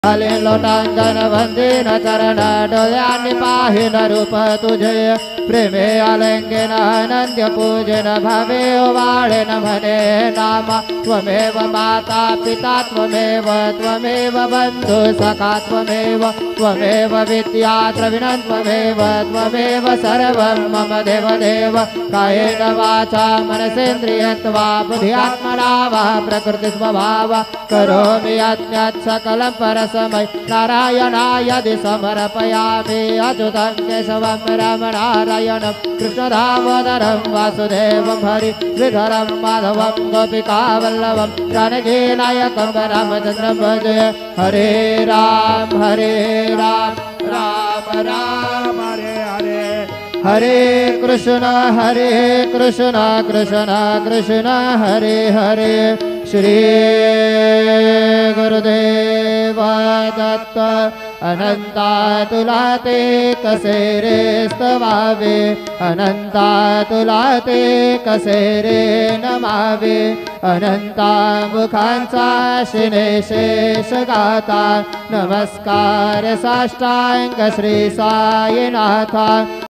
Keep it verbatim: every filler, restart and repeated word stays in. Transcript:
काले लोटांगण वंदीन चरण डोळ्यांनी पाहिन रूप तुझे प्रेमे आलिंगन अनंत्य पूजन भावे ओवाळेन म्हणे नामा त्वमेव माता पिता त्वमेव त्वमेव बंधु सखा त्वमेव त्वमेव विद्या द्रविणं त्वमेव त्वमेव सर्वं मम देव देव कायेन वाचा मनसेन्द्रियत्वा बुद्ध्यात्मना वा प्रकृति स्वभाव करोमि यज्ञात् सकलं परस्मै नारायणाय समर्पयामि अच्युतं केशवं रामनारायणं कृष्णदामोदरं वासुदेवं हरि श्रीधरं माधवं गोपिकावल्लभं जानकीनायकं रामचन्द्रं भजे हरे राम हरे राम राम राम हरे हरे हरे कृष्ण हरे कृष्ण कृष्ण कृष्ण हरे हरे श्री गुरुदेव दत्त अनंता तुला ते कसे रे स्तवावे अनंता तुला ते कसे रे नमावे अनंता मुखांचा शिने शेष गाता नमस्कार साष्टांग श्री साईनाथा।